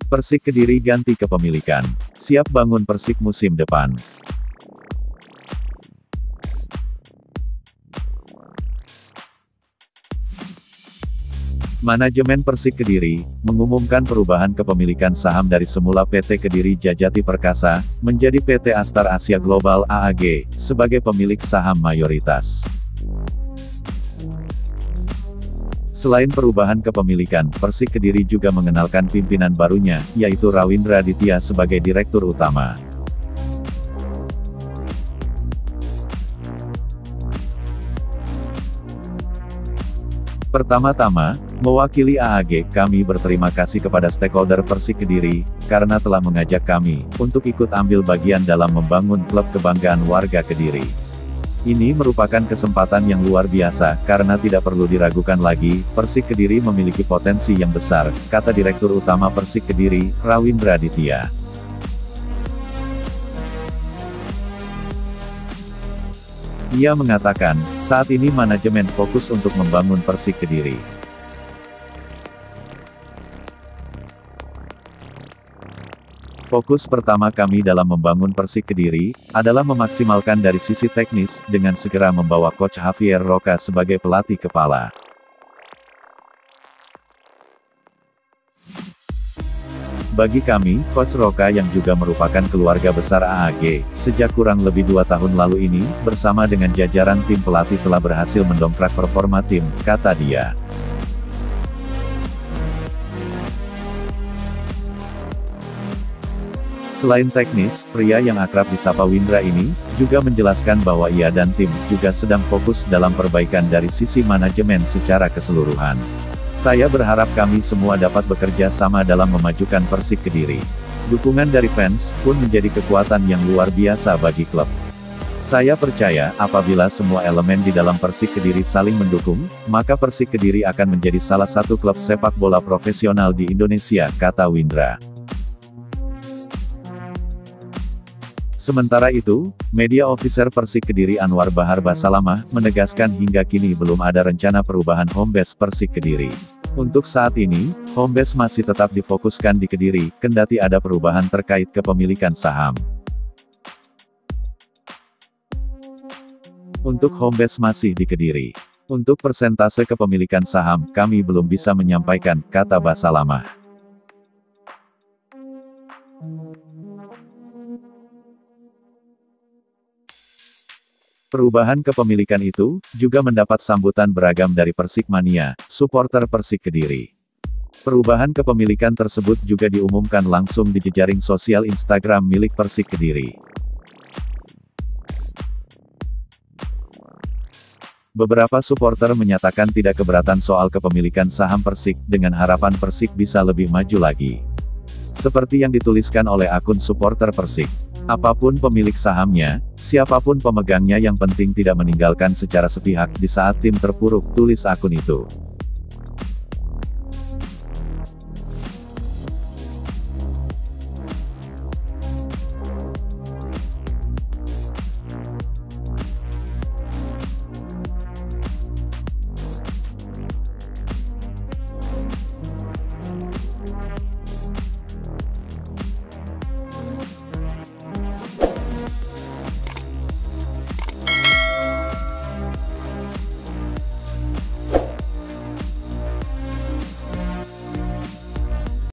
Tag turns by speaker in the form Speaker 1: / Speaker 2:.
Speaker 1: Persik Kediri ganti kepemilikan. Siap bangun Persik musim depan. Manajemen Persik Kediri mengumumkan perubahan kepemilikan saham dari semula PT Kediri Jajati Perkasa menjadi PT Astar Asia Global AAG sebagai pemilik saham mayoritas. Selain perubahan kepemilikan, Persik Kediri juga mengenalkan pimpinan barunya, yaitu Rawindra Aditya sebagai Direktur Utama. Pertama-tama, mewakili AAG, kami berterima kasih kepada stakeholder Persik Kediri, karena telah mengajak kami untuk ikut ambil bagian dalam membangun klub kebanggaan warga Kediri. Ini merupakan kesempatan yang luar biasa, karena tidak perlu diragukan lagi, Persik Kediri memiliki potensi yang besar, kata Direktur Utama Persik Kediri, Rawindra Aditya. Ia mengatakan, saat ini manajemen fokus untuk membangun Persik Kediri. Fokus pertama kami dalam membangun Persik Kediri, adalah memaksimalkan dari sisi teknis, dengan segera membawa Coach Javier Roca sebagai pelatih kepala. Bagi kami, Coach Roca yang juga merupakan keluarga besar AAG, sejak kurang lebih 2 tahun lalu ini, bersama dengan jajaran tim pelatih telah berhasil mendongkrak performa tim, kata dia. Selain teknis, pria yang akrab disapa Windra ini, juga menjelaskan bahwa ia dan tim, juga sedang fokus dalam perbaikan dari sisi manajemen secara keseluruhan. Saya berharap kami semua dapat bekerja sama dalam memajukan Persik Kediri. Dukungan dari fans, pun menjadi kekuatan yang luar biasa bagi klub. Saya percaya, apabila semua elemen di dalam Persik Kediri saling mendukung, maka Persik Kediri akan menjadi salah satu klub sepak bola profesional di Indonesia, kata Windra. Sementara itu, media officer Persik Kediri Anwar Bahar Basalamah, menegaskan hingga kini belum ada rencana perubahan homebase Persik Kediri. Untuk saat ini, homebase masih tetap difokuskan di Kediri, kendati ada perubahan terkait kepemilikan saham. Untuk homebase masih di Kediri. Untuk persentase kepemilikan saham, kami belum bisa menyampaikan, kata Basalamah. Perubahan kepemilikan itu, juga mendapat sambutan beragam dari Persikmania, supporter Persik Kediri. Perubahan kepemilikan tersebut juga diumumkan langsung di jejaring sosial Instagram milik Persik Kediri. Beberapa supporter menyatakan tidak keberatan soal kepemilikan saham Persik, dengan harapan Persik bisa lebih maju lagi. Seperti yang dituliskan oleh akun supporter Persik. Apapun pemilik sahamnya, siapapun pemegangnya yang penting tidak meninggalkan secara sepihak di saat tim terpuruk, tulis akun itu.